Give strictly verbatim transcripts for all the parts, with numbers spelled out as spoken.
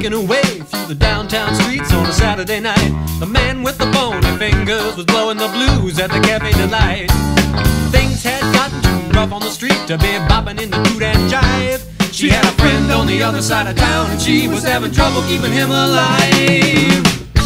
walking away through the downtown streets on a Saturday night. The man with the bony fingers was blowing the blues at the Cafe Delight. Things had gotten too rough on the street to be bopping in the toot and jive. She had a friend on the other side of town, and she was having trouble keeping him alive.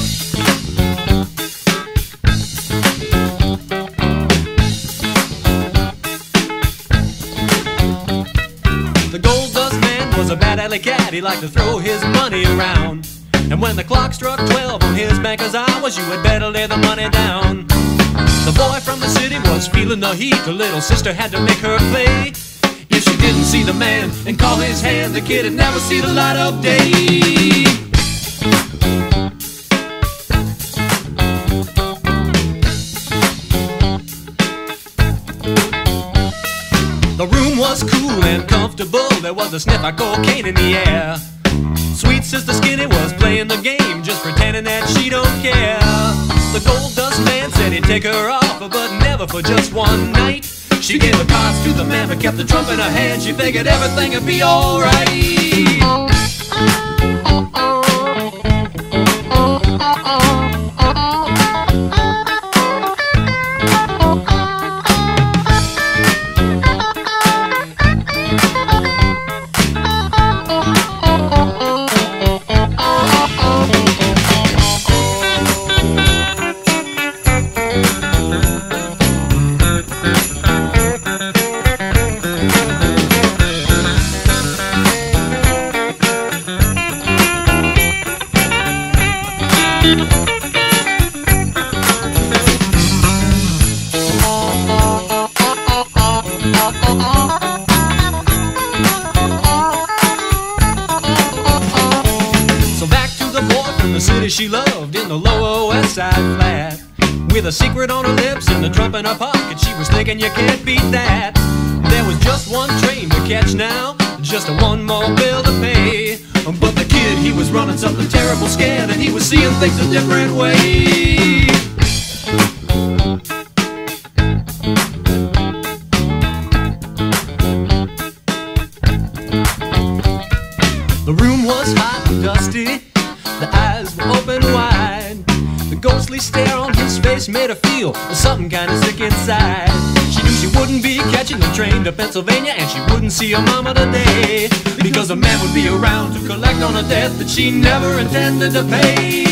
The Gold Dust Man was a bad alley cat. He liked to throw his money around, and when the clock struck twelve on his banker's hours, you had better lay the money down. The boy from the city was feeling the heat. The little sister had to make her play. If she didn't see the man and call his hand, the kid had never seen the light of day. The room was cool and comfortable. There was a sniff of cocaine in the air. Sweet Sister Skinny was playing the game, just pretending that she don't care. The Gold Dust Man said he'd take her off, but never for just one night. She gave the cards to the man but kept the trump in her hand. She figured everything would be alright. So back to the boy from the city she loved in the lower west side flat. With a secret on her lips and a trump in her pocket, she was thinking you can't beat that. There was just one train to catch now, just a one more bill to pay. But the kid, he was running something terrible scared, and he was seeing things a different way. The room was hot and dusty, the eyes were open wide. The ghostly stare on his face made her feel something kinda sick inside. She knew she wouldn't be catching the train to Pennsylvania, and she wouldn't see her mama today, because a man would be around to collect on a debt that she never intended to pay.